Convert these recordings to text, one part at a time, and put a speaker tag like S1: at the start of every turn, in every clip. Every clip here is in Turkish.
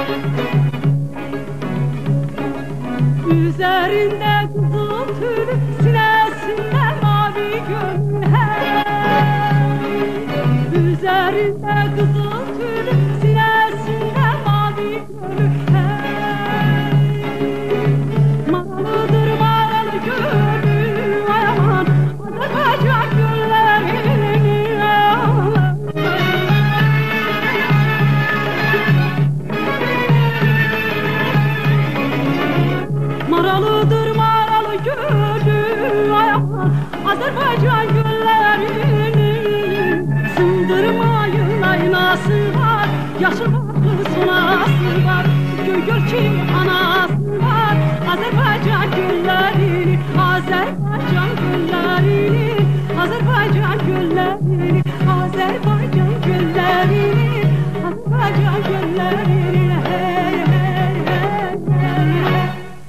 S1: Üzerinde kızıl tül, sinesinde mavi gönül hey. Üzerinde kızıl tül, sinesinde mavi gönül hey. Maralıdır maralı gönül, ay aman Azerbaycan güllerini Maralıdır maralı gönül, ay aman Azerbaycan güllerinin sındırmayın aynası var, yaşıl baklı sonası var, gör ki anası var. Azerbaycan güllerini, Azerbaycan güllerini, Azerbaycan güllerini, Azerbaycan güllerini, Azerbaycan güllerini hey hey hey hey.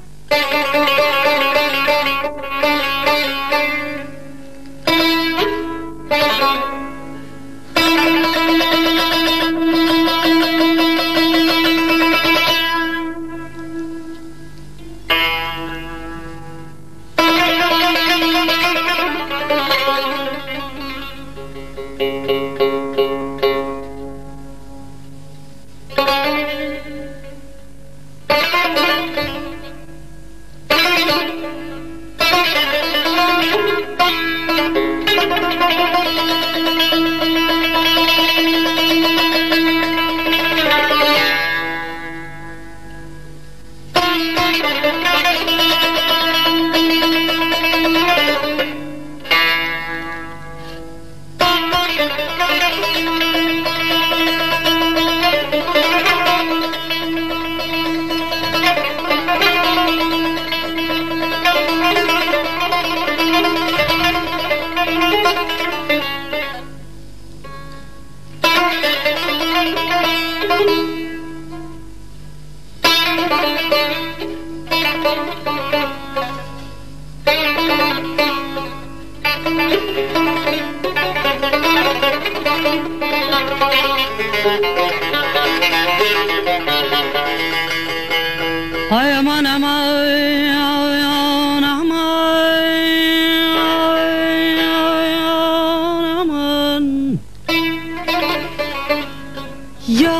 S1: Ay aman aman aman aman ya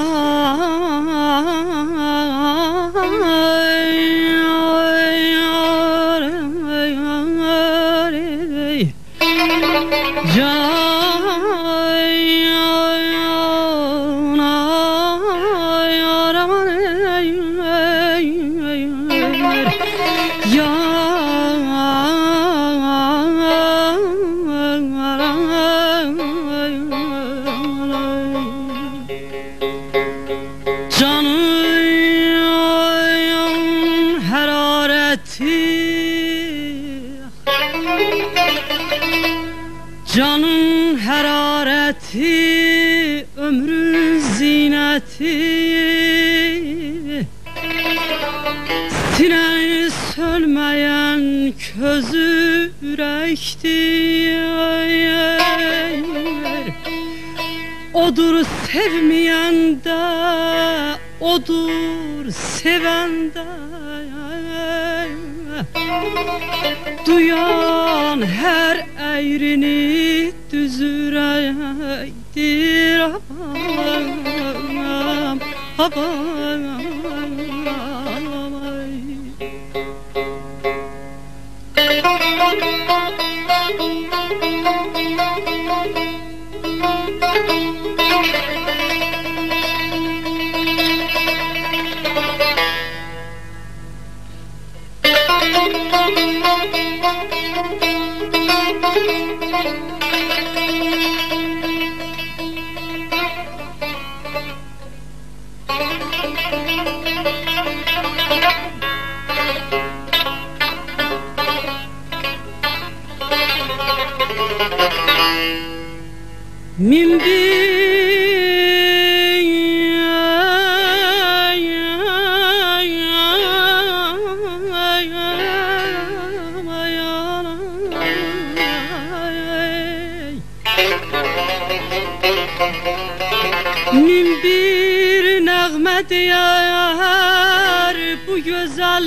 S1: canın harareti, ömrün zineti, sinen sölmeyen közü yürektir. Odur sevmeyen de, odur seven de. Duyan her eğrini düzüreydir. Abam, abam. Min bir yar bu güzel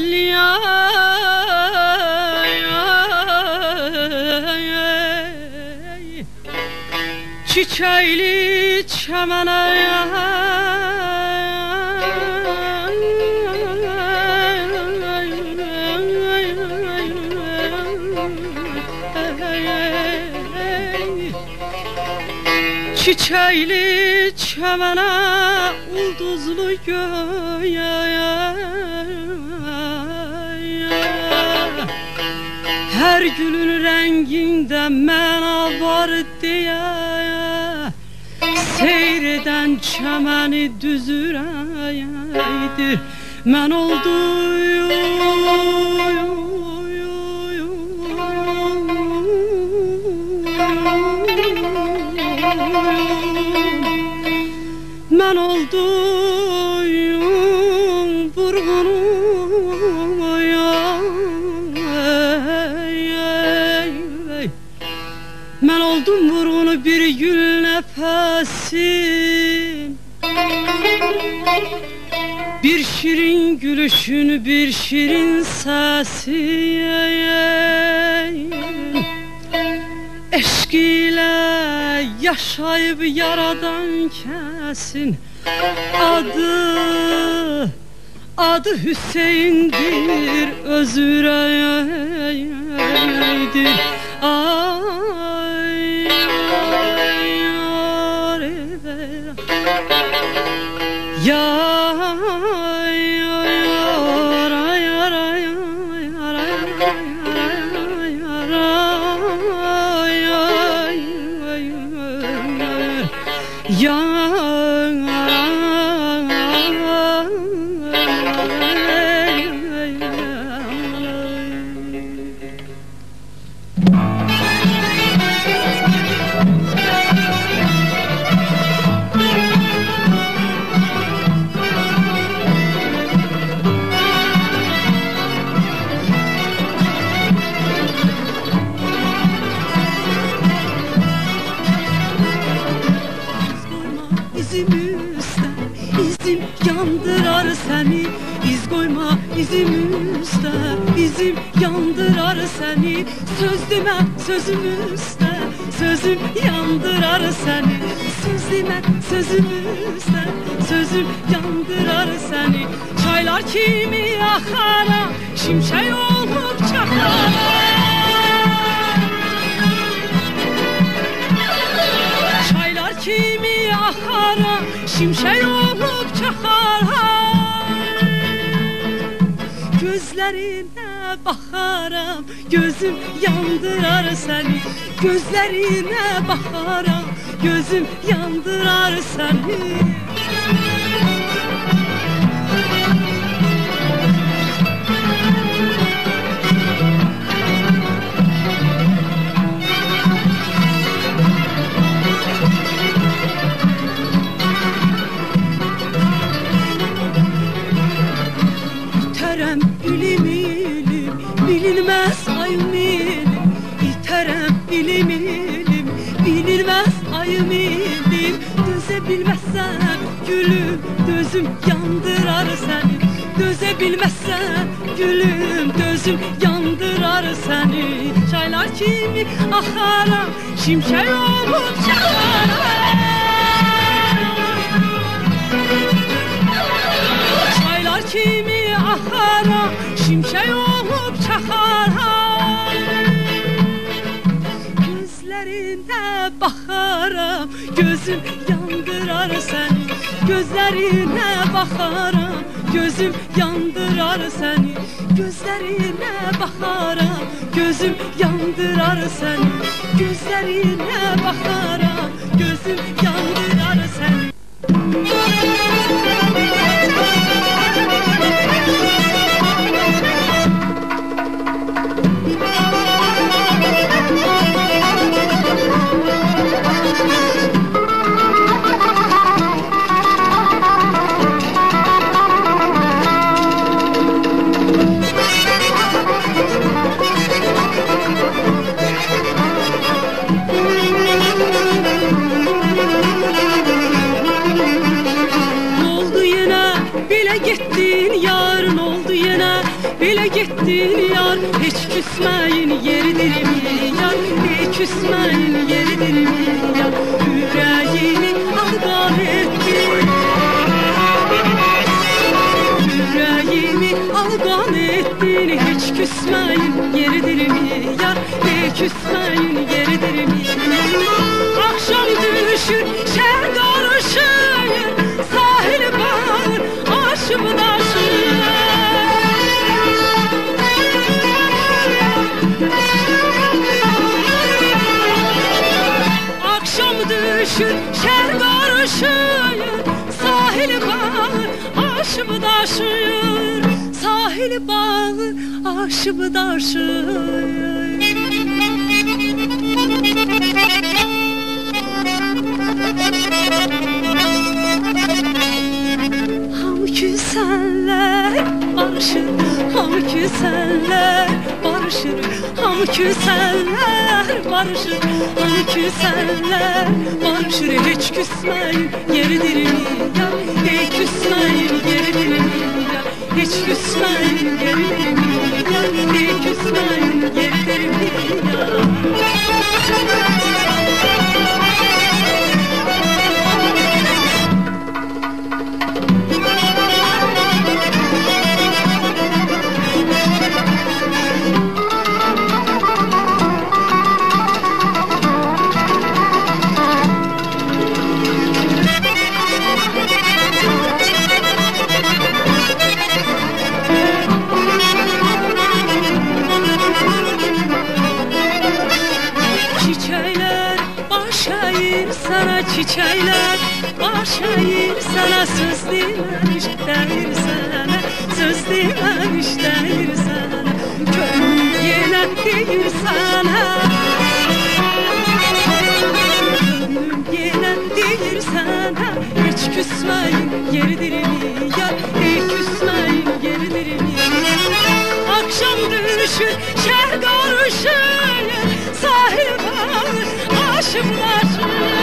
S1: yar çiçekli çemene çiçekli çemene ulduzlu göğe her gülün renginde mena var diye seyreden çemeni düzüreydir men men oldum vurgunum men oldum vurgunu bir gül nefesin bir şirin gülüşün bir şirin sesin eşk ile yaşayıp yaradan kesin adı Hüseyin'dir özüreydir ay İzim yandırar seni, iz koyma izim üstte, izim yandırar seni. Söz deme sözüm üstte, sözüm yandırar seni. Söz deme sözüm üstte, sözüm yandırar seni. Çaylar kimi yakara, şimşek olup çakara. Çaylar kimi yakara, şimşek olup çakara. Gözlerine bakaram, gözüm yandırar seni. Gözlerine bakaram, gözüm yandırar seni. İterem ilim ilim, bilinmez ayım ilim. İterem ilim ilim, bilinmez ayım ilim. Dözebilmezsem gülüm, gözüm yandırar seni. Dözebilmezsem gülüm, gözüm yandırar seni. Çaylar kimi akara, şimşek olup çakara. Çaylar kimi akara, şimşek olup çakara. Gözlerine bakaram, gözüm yandırar seni. Gözlerine bakaram, gözüm yandırar seni. Gözlerine bakaram, gözüm yandırar seni. Gözlerine bakaram, gözüm yandırar seni. Bile gittin yarın oldu yine, bile gittin yar. Hiç küsmeyin yeridir mi yar, hiç küsmeyin yeridir mi yar. Yüreğimi aldan ettin, yüreğimi aldan ettin. Hiç küsmeyin yeridir mi yar, hiç küsmeyin yeridir mi yar. Akşam düşür şer karışır, sahil bağır aşım daşır. Akşam düşür şer karışır, sahil bağır aşım daşır. Sahil bağır aşım daşır. Hamı küsenler barışır, hamı küsenler barışır, hamı küsenler barışır, hamı küsenler barışır. Hiç küsmeyin yeridir mi yar, hiç küsmeyin yeridir mi yar, hiç küsmeyin yeridir mi yar, hiç küsmeyin yeridir mi yar. Çiçekler baş eğir sana, söz dememiş değil sana, söz dememiş değil sana. Gönlüm yine değil sana, gönlüm yine değil sana. Hiç küsmeyin yeridir mi yar, hiç küsmeyin yeridir mi yar. Akşam düşür şer karışır, sahil bağır aşım daşır.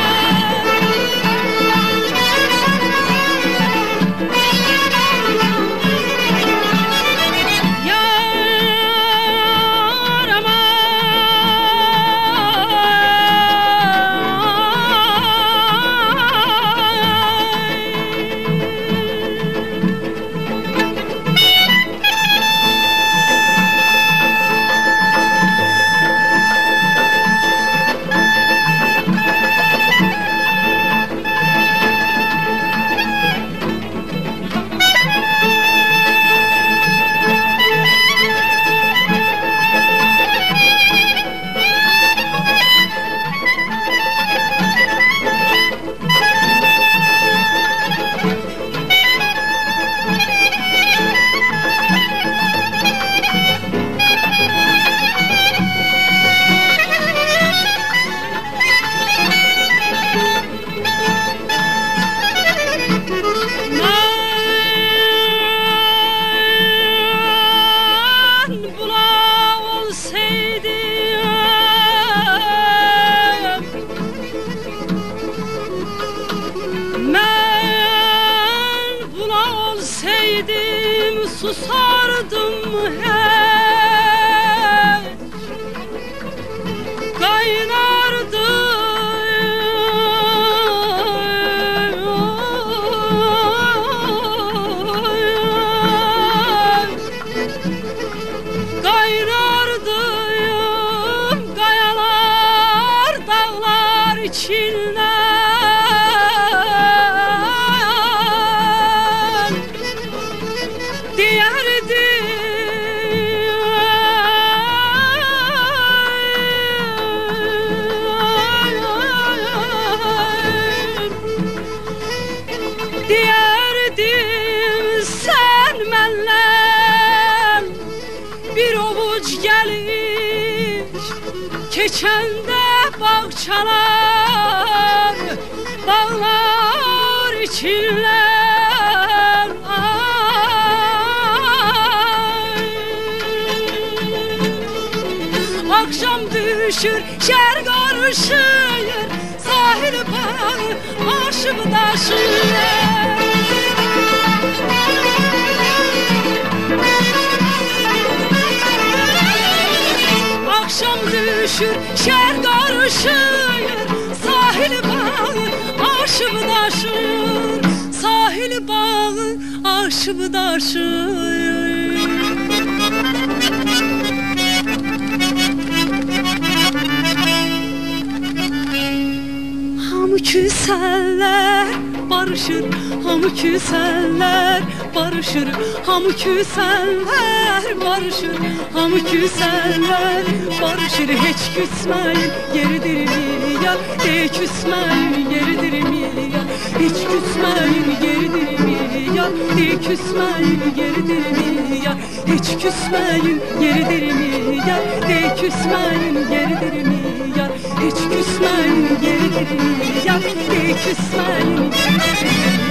S1: Susardım hiç, kaynardı kaynardım kayalar dağlar içinde. Diyerdim sen mənlə bir ovuc gəlir, keçəndə bağçalar, bağlar içinlər. Akşam düşür şer karışır, sahil bağı aşım daşır. barışır, şer karışır. Sahil bağı aşıp daşır, sahil bağı aşıp daşır. Hamı küsələr barışır, hamı küsələr barışır, hamı küsələr barışır, hamı küsələr barışır. Heç küsməyin yeridir mi yar, küsməyin yeridir mi yar, heç küsməyin yeridir mi yar, küsməyin yeridir mi yar, heç küsməyin yeridir mi yar, küsməyin yeridir mi yar, heç küsməyin yeridir mi yar, küsməyin yeridir mi yar.